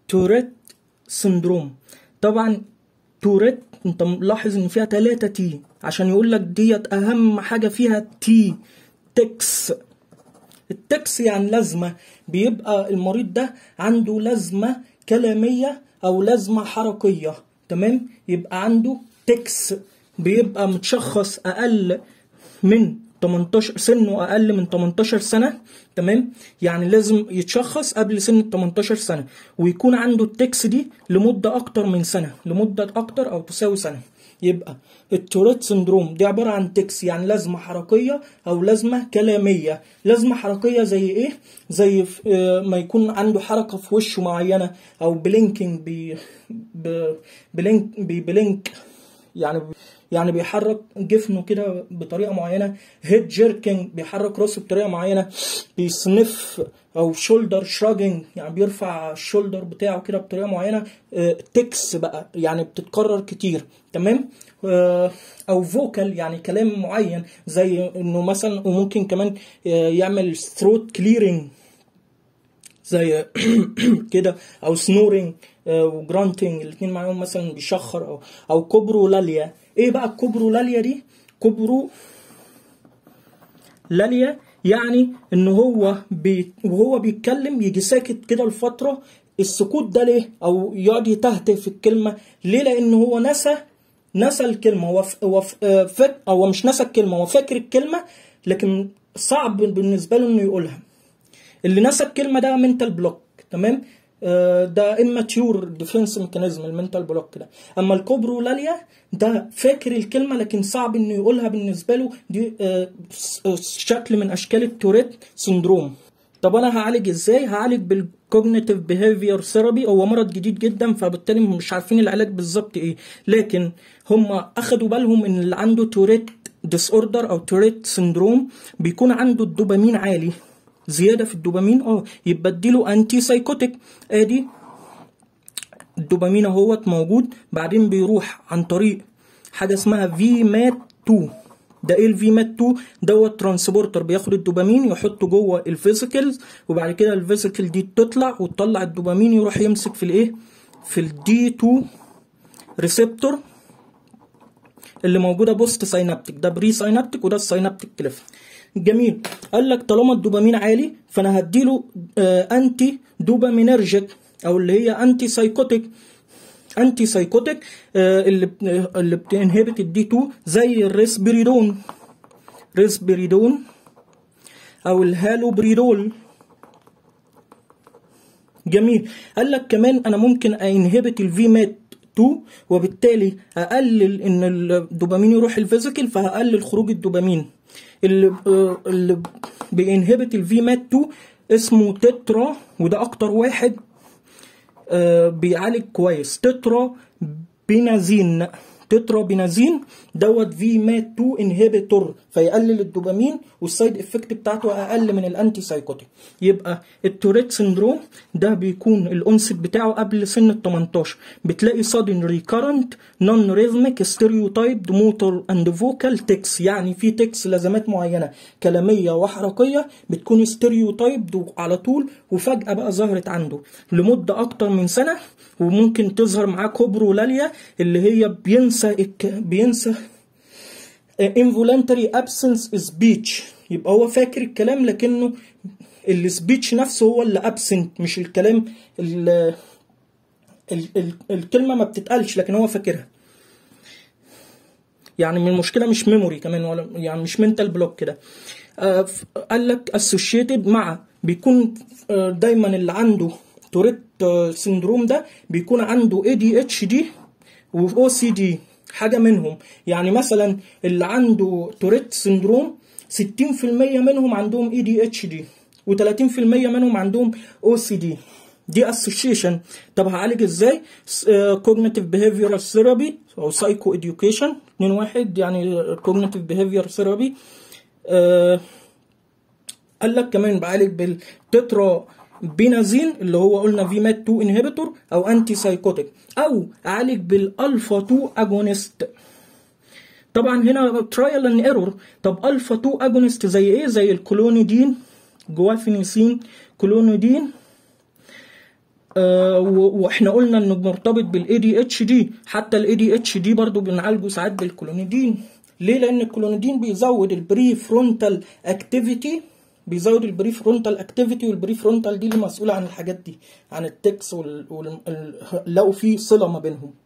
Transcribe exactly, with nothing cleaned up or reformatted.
توريت سندروم. طبعا توريت انت ملاحظ ان فيها تلاتة تي عشان يقول لك ديت اهم حاجه فيها تي، تكس. التكس يعني لازمه، بيبقى المريض ده عنده لازمه كلاميه او لازمه حركيه، تمام؟ يبقى عنده تكس، بيبقى متشخص اقل من تمنتاشر، سنه اقل من تمنتاشر سنه، تمام؟ يعني لازم يتشخص قبل سن ال تمنتاشر سنه، ويكون عنده التكس دي لمده اكتر من سنه، لمده اكتر او تساوي سنه. يبقى التوريت سندروم دي عباره عن تكس، يعني لازمه حركيه او لازمه كلاميه. لازمه حركيه زي ايه؟ زي ما يكون عنده حركه في وشه معينه، او بلينكينج، بي بلينك بي بلينك يعني يعني بيحرك جفنه كده بطريقه معينه. هيد جيركينج، بيحرك راسه بطريقه معينه. بيسنف او شولدر شراجنج، يعني بيرفع الشولدر بتاعه كده بطريقه معينه. تكس بقى يعني بتتكرر كتير، تمام؟ او فوكال، يعني كلام معين، زي انه مثلا، وممكن كمان يعمل ثروت كليرنج زي كده، او سنورنج وجرانتنج، الاثنين معاهم مثلا بيشخر، او او كوبرولاليا. ايه بقى الكوبرولاليا دي؟ كوبرو لاليا يعني ان هو بي وهو بيتكلم يجي ساكت كده لفتره. السكوت ده ليه؟ او يقعد يتهته في الكلمه ليه؟ لان هو نسى نسى الكلمه. هو هو فاكر، او مش نسى الكلمه، هو فاكر الكلمه لكن صعب بالنسبه له انه يقولها. اللي نسى الكلمه ده منتال بلوك، تمام؟ ده اماتيور ديفنس ميكانيزم، المنتال بلوك ده. اما الكوبرولاليا ده فاكر الكلمه لكن صعب انه يقولها بالنسبه له، دي شكل من اشكال التوريت سندروم. طب انا هعالج ازاي؟ هعالج بالكوجنيتيف بيهيفير ثيرابي. هو مرض جديد جدا، فبالتالي مش عارفين العلاج بالظبط ايه، لكن هم اخدوا بالهم ان اللي عنده توريت ديس اوردر او توريت سندروم بيكون عنده الدوبامين عالي، زياده في الدوبامين، اه يبقى اديله انتي سايكوتيك. ادي الدوبامين اهوت موجود، بعدين بيروح عن طريق حاجه اسمها في مات اتنين. ده ايه الفي مات اتنين دوت؟ ترانسبورتر بياخد الدوبامين يحطه جوه الفيسيكلز، وبعد كده الفيسيكل دي تطلع وتطلع الدوبامين، يروح يمسك في الايه؟ في الدي اتنين ريسبتور اللي موجوده بوست ساينابتيك. ده بري ساينابتيك وده الساينابتيك كليف. جميل. قال لك طالما الدوبامين عالي فانا هديله آه انتي دوبامينرجيك، او اللي هي انتي سايكوتيك. انتي سايكوتيك آه اللي اللي بتنهبت الدي اتنين، زي الريسبريدون ريسبريدون او الهالوبريدول. جميل. قال لك كمان انا ممكن انهبت الفي مات اتنين، وبالتالي اقلل ان الدوبامين يروح الفيزيكال، فهقلل خروج الدوبامين. اللي اللي بينهبت الفي مات اتنين اسمه تترا، وده اكتر واحد بيعالج كويس. تترا بينازين تترا بينازين دوت في مات اتنين انهبيتور، فيقلل الدوبامين، والسايد افكت بتاعته اقل من الانتي سايكوتيك. يبقى التوريت سندروم ده بيكون الانست بتاعه قبل سن ال تمنتاشر. بتلاقي sudden recurrent non rhythmic stereotyped motor and vocal tics، يعني في تكس لازمات معينه كلاميه وحركيه بتكون ستيريوتايبد على طول، وفجاه بقى ظهرت عنده لمده اكتر من سنه. وممكن تظهر معاه كوبرولاليا اللي هي بينسى بينسى involuntary absence speech، يبقى هو فاكر الكلام لكنه السبيتش نفسه هو اللي absent، مش الكلام. ال ال ال الكلمة ما بتتقالش لكن هو فاكرها. يعني من المشكلة مش ميموري كمان، ولا يعني مش mental block كده. آه قال لك associated مع، بيكون آه دايما اللي عنده توريت سندروم ده بيكون عنده إيه دي إتش دي و أو سي دي، حاجة منهم. يعني مثلا اللي عنده توريت سندروم ستين في المية منهم عندهم إيه دي إتش دي، و30% منهم عندهم أو سي دي. دي اسوشيشن. طب هعالج ازاي؟ كوجنيتيف بيهيفيرال ثيرابي او سايكو اديوكيشن اتنين واحد، يعني كوجنيتيف بيهيفير ثيرابي. قال لك كمان بعالج بالتترا بينازين اللي هو قلنا في مات اتنين انهبيتور او انتي سايكوتيك، او اعالج بالالفا اتنين اجونست. طبعا هنا ترايل اند ايرور. طب الفا اتنين اجونست زي ايه؟ زي الكلونيدين، جوافينيسين، كلونيدين، آه واحنا قلنا انه مرتبط بالاي دي اتش دي. حتى الاي دي اتش دي برضه بنعالجه ساعات بالكلونيدين. ليه؟ لان الكلونيدين بيزود البري فرونتال اكتيفيتي، بيزود البري فرونتال اكتيفيتي، والبري فرونتال دي اللي مسؤوله عن الحاجات دي، عن التكس وال... وال... لقوا في صله ما بينهم.